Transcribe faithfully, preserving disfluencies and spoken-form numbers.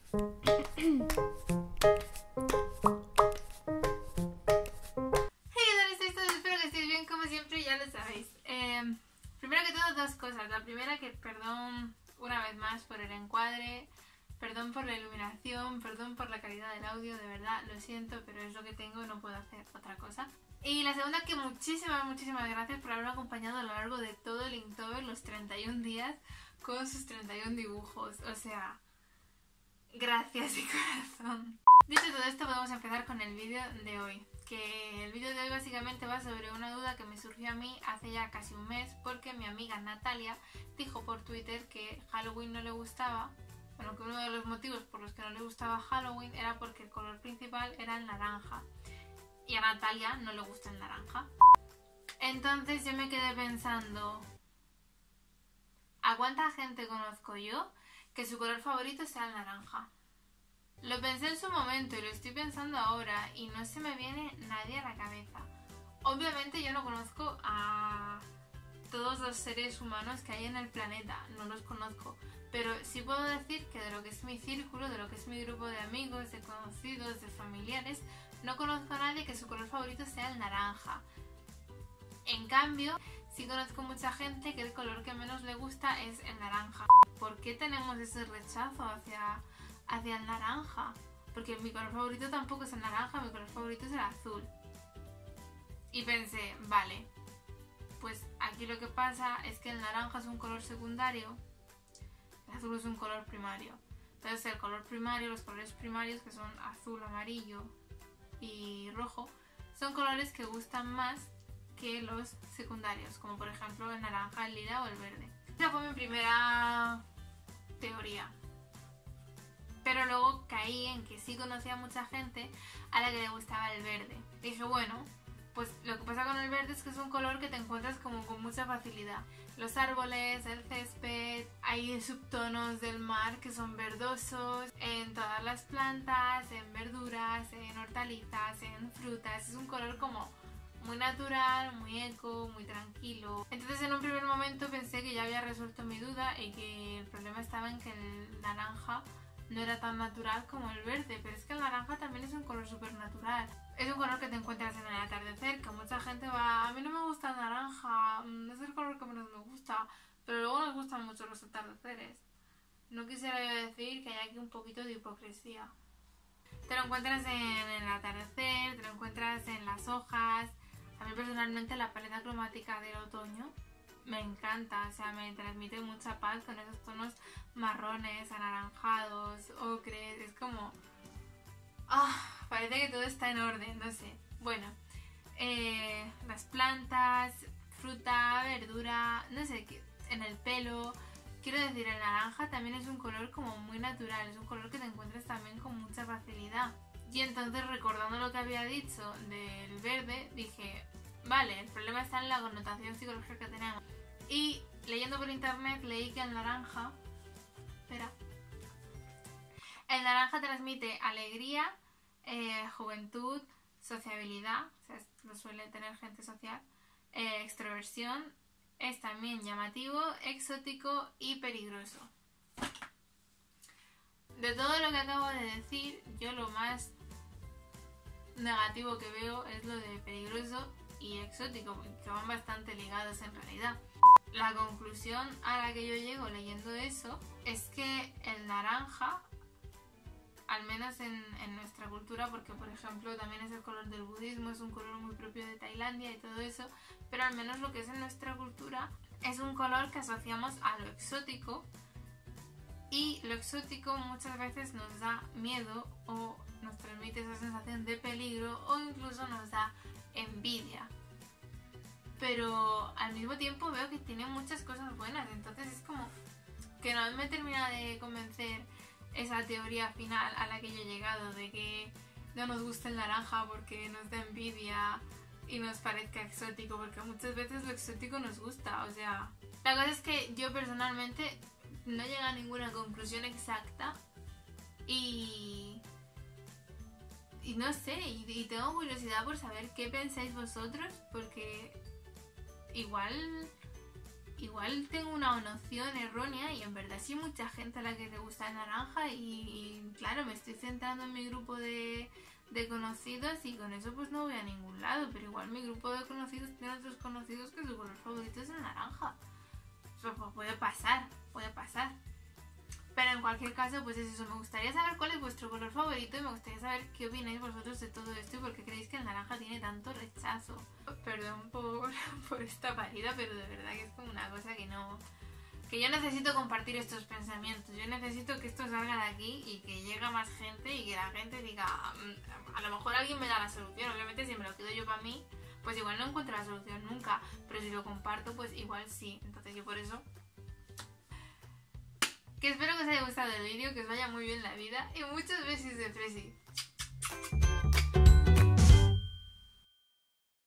Eh, primero que todo, dos cosas. La primera, que perdón una vez más por el encuadre, perdón por la iluminación, perdón por la calidad del audio, de verdad, lo siento, pero es lo que tengo y no puedo hacer otra cosa. Y la segunda, que muchísimas, muchísimas gracias por haberme acompañado a lo largo de todo el Inktober, los treinta y un días, con sus treinta y un dibujos. O sea, gracias de corazón. Dicho todo esto, podemos empezar con el vídeo de hoy. Que el vídeo de hoy básicamente va sobre una duda que me surgió a mí hace ya casi un mes, porque mi amiga Natalia dijo por Twitter que Halloween no le gustaba. Bueno, que uno de los motivos por los que no le gustaba Halloween era porque el color principal era el naranja. Y a Natalia no le gusta el naranja. Entonces yo me quedé pensando, ¿a cuánta gente conozco yo que su color favorito sea el naranja? Lo pensé en su momento y lo estoy pensando ahora y no se me viene nadie a la cabeza. Obviamente yo no conozco a todos los seres humanos que hay en el planeta, no los conozco, pero sí puedo decir que de lo que es mi círculo, de lo que es mi grupo de amigos, de conocidos, de familiares, no conozco a nadie que su color favorito sea el naranja. En cambio, sí conozco mucha gente que el color que menos le gusta es el naranja. ¿Por qué tenemos ese rechazo hacia, hacia el naranja? Porque mi color favorito tampoco es el naranja, mi color favorito es el azul. Y pensé, vale, pues aquí lo que pasa es que el naranja es un color secundario, el azul es un color primario. Entonces el color primario, los colores primarios, que son azul, amarillo y rojo, son colores que gustan más que los secundarios, como por ejemplo el naranja, el lila o el verde. Esa fue mi primera teoría. Pero luego caí en que sí conocía a mucha gente a la que le gustaba el verde. Dije, bueno, pues lo que pasa con el verde es que es un color que te encuentras como con mucha facilidad. Los árboles, el césped, hay subtonos del mar que son verdosos en todas las plantas, en verduras, en hortalizas, en frutas. Es un color como muy natural, muy eco, muy tranquilo. Entonces en un primer momento pensé que ya había resuelto mi duda y que el problema estaba en que el naranja no era tan natural como el verde, pero es que el naranja también es un color súper natural. Es un color que te encuentras en el atardecer, que mucha gente va, a mí no me gusta el naranja, es el color que menos me gusta, pero luego nos gustan mucho los atardeceres. No quisiera yo decir que hay aquí un poquito de hipocresía. Te lo encuentras en el atardecer, te lo encuentras en las hojas. A mí personalmente la paleta cromática del otoño me encanta, o sea, me transmite mucha paz con esos tonos marrones, anaranjados, ocres, es como... ¡Ah! Parece que todo está en orden, no sé. Bueno, eh, las plantas, fruta, verdura, no sé, en el pelo... Quiero decir, el naranja también es un color como muy natural, es un color que te encuentras también con mucha facilidad. Y entonces, recordando lo que había dicho del verde, dije, vale, el problema está en la connotación psicológica que tenemos. Y leyendo por internet leí que el naranja, espera, el naranja transmite alegría, eh, juventud, sociabilidad, o sea, lo suele tener gente social, eh, extroversión, es también llamativo, exótico y peligroso. De todo lo que acabo de decir, yo lo más negativo que veo es lo de peligroso y exótico, que van bastante ligados en realidad. La conclusión a la que yo llego leyendo eso es que el naranja, al menos en, en nuestra cultura, porque por ejemplo también es el color del budismo, es un color muy propio de Tailandia y todo eso, pero al menos lo que es en nuestra cultura es un color que asociamos a lo exótico, y lo exótico muchas veces nos da miedo o nos transmite esa sensación de peligro o incluso nos da envidia. Pero al mismo tiempo veo que tiene muchas cosas buenas, entonces es como que no me termina de convencer esa teoría final a la que yo he llegado, de que no nos gusta el naranja porque nos da envidia y nos parezca exótico, porque muchas veces lo exótico nos gusta. O sea, la cosa es que yo personalmente no llego a ninguna conclusión exacta y, y no sé, y, y tengo curiosidad por saber qué pensáis vosotros, porque igual igual tengo una noción errónea y en verdad sí hay mucha gente a la que le gusta el naranja y, y claro, me estoy centrando en mi grupo de, de conocidos y con eso pues no voy a ningún lado, pero igual mi grupo de conocidos tiene otros conocidos que su color favorito es el naranja. Pues, pues puede pasar, puede pasar. Pero en cualquier caso, pues es eso, me gustaría saber cuál es vuestro color favorito y me gustaría saber qué opináis vosotros de todo esto y por qué creéis que el naranja tiene tanto rechazo. Perdón por, por esta parida, pero de verdad que es como una cosa que no... que yo necesito compartir estos pensamientos, yo necesito que esto salga de aquí y que llegue a más gente y que la gente diga, a lo mejor alguien me da la solución, obviamente si me lo quedo yo para mí, pues igual no encuentro la solución nunca, pero si lo comparto, pues igual sí, entonces yo por eso... que espero que os haya gustado el vídeo, que os vaya muy bien la vida y muchos besos de Fresi.